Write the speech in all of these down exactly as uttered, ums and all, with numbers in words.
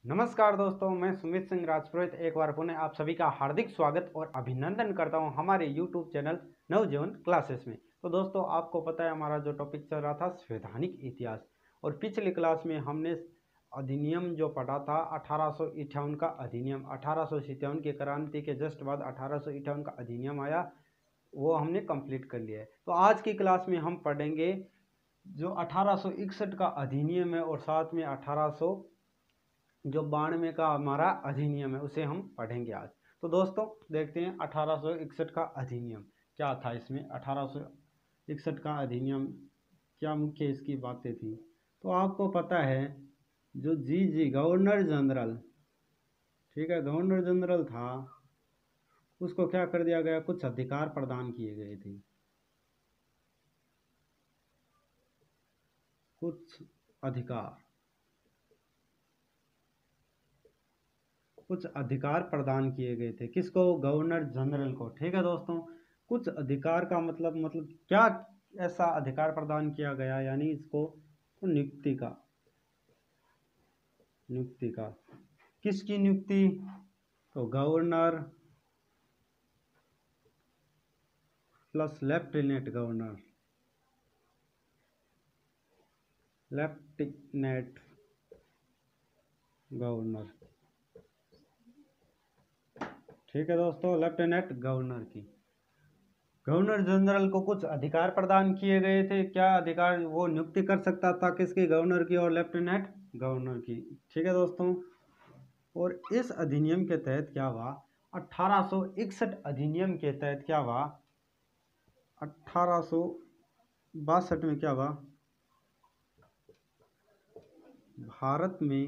नमस्कार दोस्तों, मैं सुमित सिंह राजपुरोहित एक बार पुनः आप सभी का हार्दिक स्वागत और अभिनंदन करता हूं हमारे यूट्यूब चैनल नवजीवन क्लासेस में। तो दोस्तों, आपको पता है हमारा जो टॉपिक चल रहा था संवैधानिक इतिहास, और पिछली क्लास में हमने अधिनियम जो पढ़ा था अठारह सौ इक्यावन का अधिनियम। अठारह सौ इक्यावन की क्रांति के जस्ट बाद अठारह सौ इक्यावन का अधिनियम आया, वो हमने कंप्लीट कर लिया है। तो आज की क्लास में हम पढ़ेंगे जो अठारह सौ इकसठ का अधिनियम है और साथ में अठारह सौ जो बानवे का हमारा अधिनियम है उसे हम पढ़ेंगे आज। तो दोस्तों देखते हैं अठारह सौ इकसठ का अधिनियम क्या था। इसमें अठारह सौ इकसठ का अधिनियम क्या मुख्य इसकी बातें थी। तो आपको पता है जो जी जी गवर्नर जनरल, ठीक है, गवर्नर जनरल था, उसको क्या कर दिया गया, कुछ अधिकार प्रदान किए गए थे। कुछ अधिकार कुछ अधिकार प्रदान किए गए थे। किसको? गवर्नर जनरल को। ठीक है दोस्तों, कुछ अधिकार का मतलब मतलब क्या ऐसा अधिकार प्रदान किया गया, यानी इसको तो नियुक्ति का नियुक्ति का किसकी नियुक्ति? तो governor plus lieutenant governor lieutenant governor ठीक है दोस्तों, लेफ्टिनेंट गवर्नर की गवर्नर जनरल को कुछ अधिकार प्रदान किए गए थे। क्या अधिकार? वो नियुक्ति कर सकता था किसकी? गवर्नर की और लेफ्टिनेंट गवर्नर की। ठीक है दोस्तों, और इस अधिनियम के तहत क्या हुआ, अठारह सौ इकसठ अधिनियम के तहत क्या हुआ, अठारह सौ बासठ में क्या हुआ, भारत में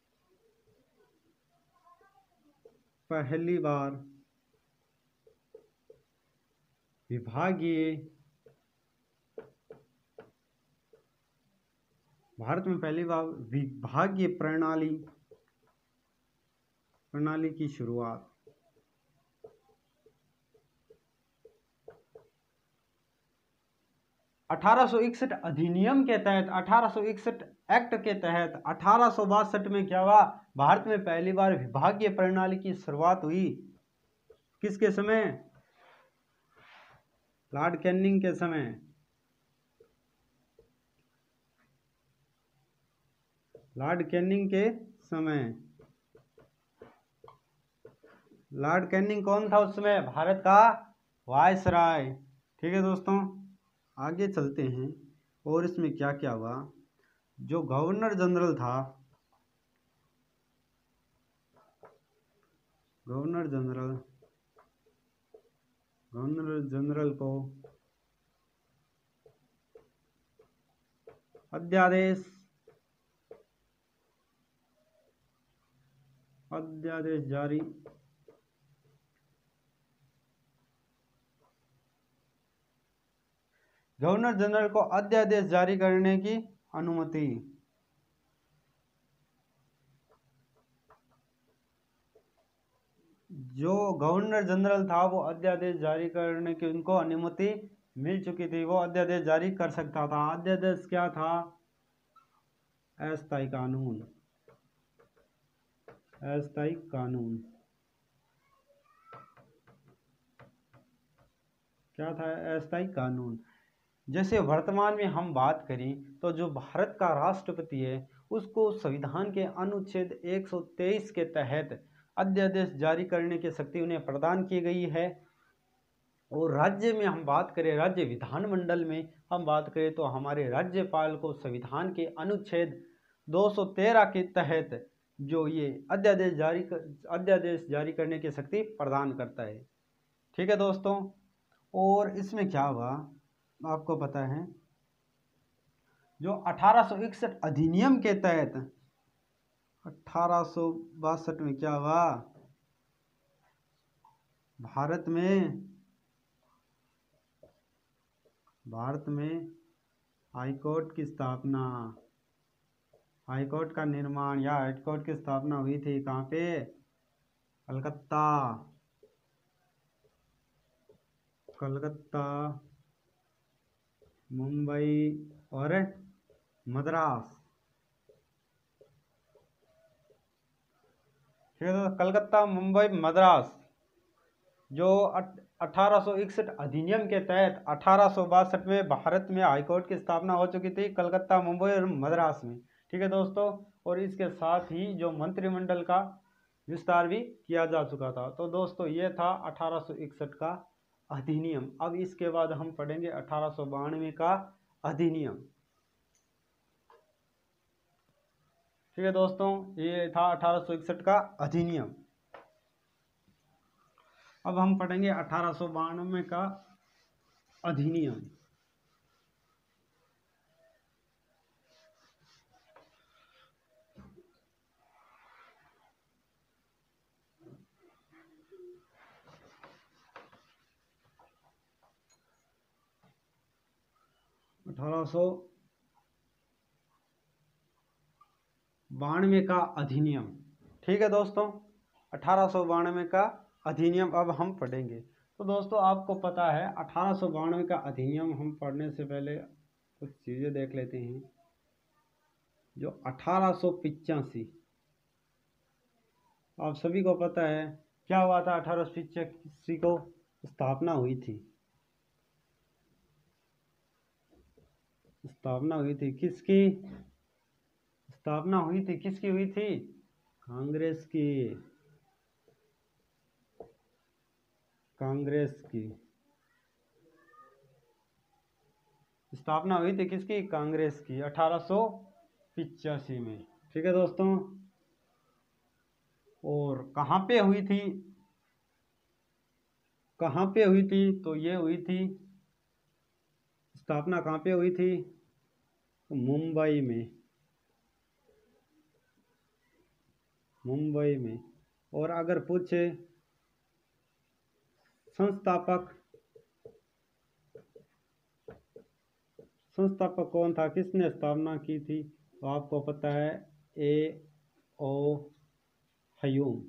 पहली बार विभागीय भारत में पहली बार विभागीय प्रणाली प्रणाली की शुरुआत अठारह सौ इकसठ अधिनियम के तहत, अठारह सौ इकसठ एक्ट के तहत अठारह सौ बासठ में क्या हुआ, भारत में पहली बार विभागीय प्रणाली की शुरुआत हुई। किसके समय? लॉर्ड कैनिंग के समय। लॉर्ड कैनिंग के समय लॉर्ड कैनिंग कौन था उस समय? भारत का वायसराय। ठीक है दोस्तों, आगे चलते हैं और इसमें क्या क्या हुआ। जो गवर्नर जनरल था, गवर्नर जनरल गवर्नर जनरल को अध्यादेश अध्यादेश जारी गवर्नर जनरल को अध्यादेश जारी करने की अनुमति। जो गवर्नर जनरल था वो अध्यादेश जारी करने की उनको अनुमति मिल चुकी थी, वो अध्यादेश जारी कर सकता था। अध्यादेश क्या था? अस्थायी कानून अस्थायी कानून क्या था? अस्थायी कानून। जैसे वर्तमान में हम बात करें तो जो भारत का राष्ट्रपति है उसको संविधान के अनुच्छेद एक सौ तेईस के तहत अध्यादेश जारी करने की शक्ति उन्हें प्रदान की गई है। और राज्य में हम बात करें, राज्य विधानमंडल में हम बात करें तो हमारे राज्यपाल को संविधान के अनुच्छेद दो सौ तेरह के तहत जो ये अध्यादेश जारी कर, अध्यादेश जारी करने की शक्ति प्रदान करता है। ठीक है दोस्तों, और इसमें क्या हुआ आपको पता है, जो अठारह सौ इकसठ अधिनियम के तहत अठारह सौ बासठ में क्या हुआ, भारत में भारत में हाईकोर्ट की स्थापना हाईकोर्ट का निर्माण या हाईकोर्ट की स्थापना हुई थी। कहाँ पे? कलकत्ता कलकत्ता मुंबई और मद्रास। ठीक है दोस्तों। कलकत्ता मुंबई मद्रास जो अठारह सौ इकसठ अधिनियम के तहत अठारह सौ बासठ में भारत में हाईकोर्ट की स्थापना हो चुकी थी, कलकत्ता मुंबई और मद्रास में। ठीक है दोस्तों। और इसके साथ ही जो मंत्रिमंडल का विस्तार भी किया जा चुका था। तो दोस्तों ये था अठारह सौ इकसठ का अधिनियम। अब इसके बाद हम पढ़ेंगे अठारह सौ बानवे का अधिनियम। ठीक है दोस्तों, ये था अठारह सौ इकसठ का अधिनियम। अब हम पढ़ेंगे अठारह सौ बानवे का अधिनियम। अठारह सौ बानवे का अधिनियम। ठीक है दोस्तों, अठारह सौ बानवे का अधिनियम अब हम पढ़ेंगे। तो दोस्तों आपको पता है अठारह सौ बानवे का अधिनियम हम पढ़ने से पहले कुछ चीज़ें देख लेते हैं। जो अठारह सौ पिचासी, आप सभी को पता है क्या हुआ था। अठारह सौ पिचासी को स्थापना हुई थी। स्थापना हुई थी किसकी? स्थापना हुई थी किसकी हुई थी? कांग्रेस की। कांग्रेस की स्थापना हुई थी किसकी? कांग्रेस की, अठारह सौ पिचासी में। ठीक है दोस्तों। और कहाँ पे हुई थी? कहाँ पे हुई थी? तो ये हुई थी, स्थापना कहाँ पे हुई थी? मुंबई में। मुंबई में। और अगर पूछे संस्थापक संस्थापक कौन था, किसने स्थापना की थी, तो आपको पता है ए ओ हयूम।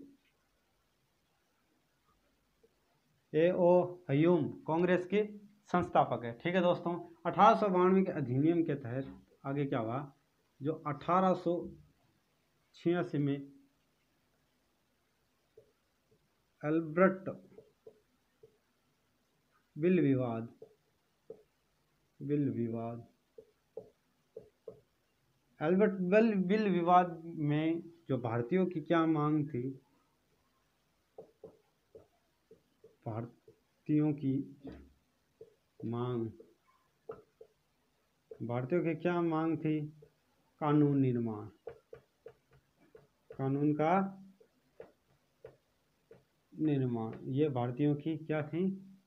ए ओ हयूम कांग्रेस के संस्थापक है। ठीक है दोस्तों। अठारह सौ बानवे के अधिनियम के तहत आगे क्या हुआ? जो अठारह सौ छियासी में अल्बर्ट बिल विवाद बिल विवाद अल्बर्ट बिल बिल विवाद में जो भारतीयों की क्या मांग थी? भारतीयों की मांग भारतीयों की क्या मांग थी? कानून निर्माण। कानून का निर्माण, ये भारतीयों की क्या थी?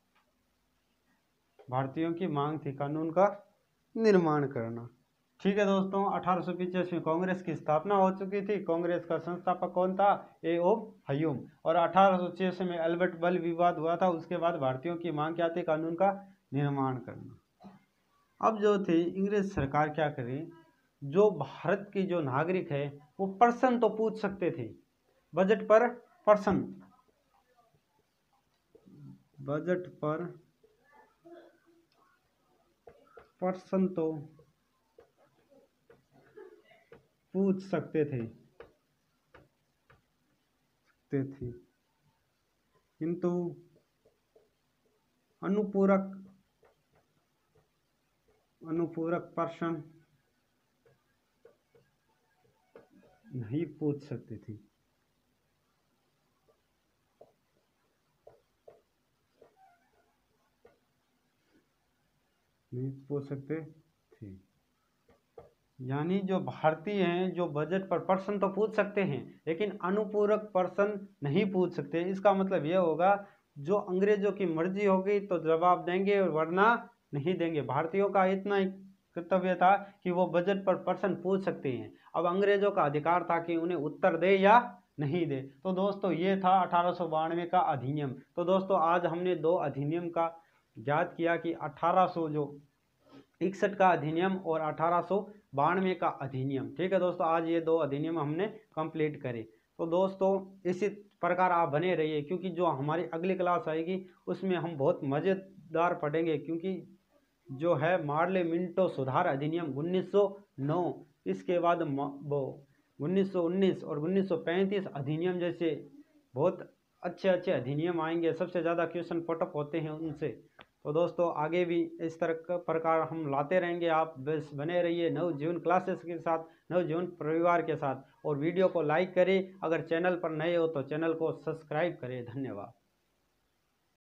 भारतीयों की मांग थी कानून का निर्माण करना। ठीक है दोस्तों। अठारह सौ पिचासी में कांग्रेस की स्थापना हो चुकी थी। कांग्रेस का संस्थापक कौन था? ए ओ हयूम। और अठारह सौ छियासी में अल्बर्ट बिल विवाद हुआ था। उसके बाद भारतीयों की मांग क्या थी? कानून का निर्माण करना। अब जो थी अंग्रेज सरकार क्या करे, जो भारत के जो नागरिक है वो प्रश्न तो पूछ सकते थे, बजट पर प्रश्न बजट पर प्रश्न तो पूछ सकते थे सकते थे किंतु अनुपूरक अनुपूरक प्रश्न नहीं पूछ सकते थे। नहीं पूछ सकते थे यानी जो भारतीय हैं जो बजट पर प्रश्न तो पूछ सकते हैं लेकिन अनुपूरक प्रश्न नहीं पूछ सकते। इसका मतलब यह होगा जो अंग्रेजों की मर्जी होगी तो जवाब देंगे वरना नहीं देंगे। भारतीयों का इतना ही कर्तव्य था कि वो बजट पर प्रश्न पूछ सकते हैं। अब अंग्रेजों का अधिकार था कि उन्हें उत्तर दे या नहीं दे। तो दोस्तों ये था अठारह सौ बानवे का अधिनियम। तो दोस्तों आज हमने दो अधिनियम का ज्ञात किया कि अठारह सौ जो इकसठ का अधिनियम और अठारह सौ बानवे का अधिनियम। ठीक है दोस्तों, आज ये दो अधिनियम हमने कंप्लीट करे। तो दोस्तों इसी प्रकार आप बने रहिए क्योंकि जो हमारी अगली क्लास आएगी उसमें हम बहुत मज़ेदार पढ़ेंगे, क्योंकि जो है मार्ले मिंटो सुधार अधिनियम उन्नीस सौ नौ, इसके बाद वो उन्नीस सौ उन्नीस और उन्नीस सौ पैंतीस अधिनियम जैसे बहुत अच्छे अच्छे अधिनियम आएंगे, सबसे ज़्यादा क्वेश्चन पुटअप होते हैं उनसे। तो दोस्तों आगे भी इस तरह का प्रकार हम लाते रहेंगे, आप बस बने रहिए नवजीवन क्लासेस के साथ, नवजीवन परिवार के साथ। और वीडियो को लाइक करें, अगर चैनल पर नए हो तो चैनल को सब्सक्राइब करें। धन्यवाद।